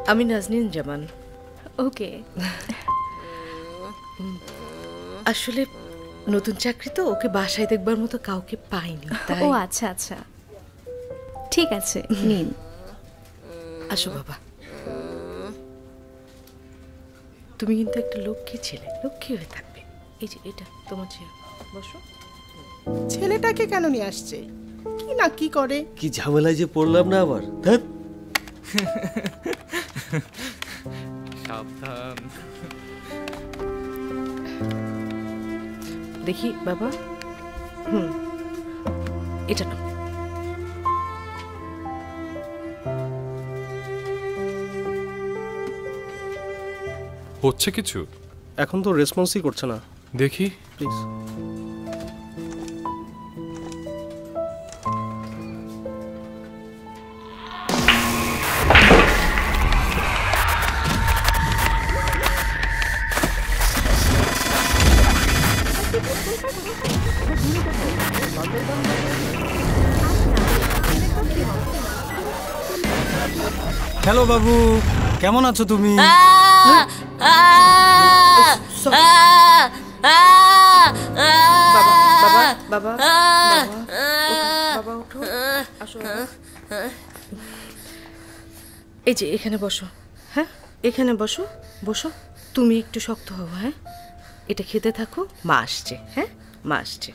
আমি নাজনীন জামান। ওকে। আসলে নতুন চাকরি তো, ওকে বাসায় দেখবার মতো কাউকে পাইনি। ও আচ্ছা আচ্ছা, ঠিক আছে নিন। আসো বাবা, তুমি কিন্তু একটা লক্ষ্মী ছেলে, লক্ষ্মী হয়ে থাকবে। এই যে এটা তোমার ছেলে, বসো। ছেলেটাকে কেন নিয়ে আসছে? কি না কি করে, কি ঝামেলায় যে পড়লাম না আবার। সাবধান। দেখি বাবা, এটা না। হচ্ছে কিছু? এখন তো রেসপন্সই করছে না। দেখি প্লিজ। হ্যালো বাবু, কেমন আছো তুমি? এই যে এখানে বসো। হ্যাঁ, এখানে বসো, বসো। তুমি একটু শক্ত হও। হ্যাঁ, এটা খেতে থাকো, মা আসছে। হ্যাঁ, মা আসছে।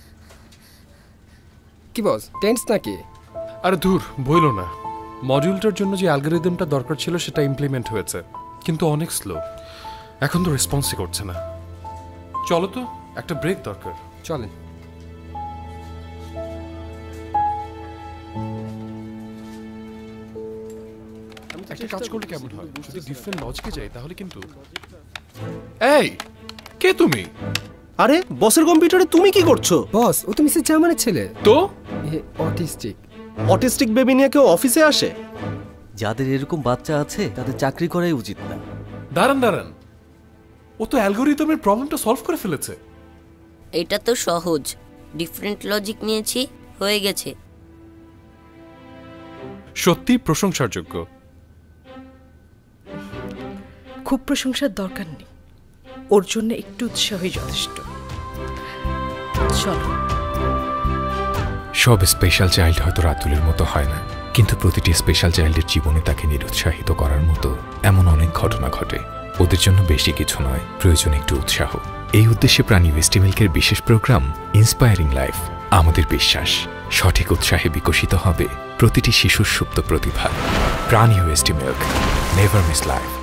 কি বস, টেন্স নাকি? আরে ধুর, বইলো না। মডিউলটার জন্য যে অ্যালগরিদমটা দরকার ছিল সেটা ইমপ্লিমেন্ট হয়েছে, কিন্তু অনেক স্লো। এখন তো রেসপন্সই করছে না। চলো তো, একটা ব্রেক দরকার। চলেন। একটা কাজ করলে কেমন হয়, যদি ডিফারেন্ট লজিকে যাই তাহলে কিন্তু। এই, কে তুমি? আরে বসের কম্পিউটারে তুমি কি করছো? বস, ও তো মিসেস জামানের ছেলে। তো অটিস্টিক। অটিস্টিক বেবি নিয়ে কেউ অফিসে আসে? যাদের এরকম বাচ্চা আছে তাদের চাকরি করাই উচিত না। দাঁড়ান দাঁড়ান, ও তো অ্যালগরিদমের প্রবলেমটা সলভ করে ফেলেছে। এটা তো সহজ, ডিফারেন্ট লজিক নিয়েছি, হয়ে গেছে। সত্যি প্রশংসার যোগ্য। খুব প্রশংসার দরকার নেই, ওর জন্য একটু উৎসাহই যথেষ্ট। চলো। সব স্পেশাল চাইল্ড হয়তো রাতুলের মতো হয় না, কিন্তু প্রতিটি স্পেশাল চাইল্ডের জীবনে তাকে নিরুৎসাহিত করার মতো এমন অনেক ঘটনা ঘটে। ওদের জন্য বেশি কিছু নয়, প্রয়োজন একটু উৎসাহ। এই উদ্দেশ্যে প্রাণী ওয়েস্টি মিল্কের বিশেষ প্রোগ্রাম ইন্সপায়ারিং লাইফ। আমাদের বিশ্বাস, সঠিক উৎসাহে বিকশিত হবে প্রতিটি শিশুর সুপ্ত প্রতিভা। প্রাণী ওয়েস্টি মিল্ক, নেভার মিস লাইফ।